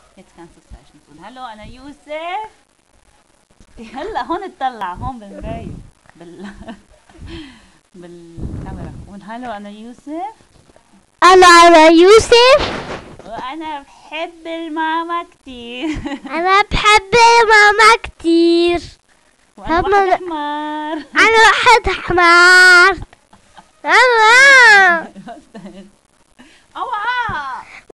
Jetzt kannst du das Zeichen tun. Hallo, أنا يوسف. هلا هون اطلع هون بالمراية بالكاميرا. قول هالو أنا يوسف. أنا يوسف. وأنا بحب الماما كتير. أنا بحب ماما كتير. وأنا واحد حمار. أنا واحد حمار.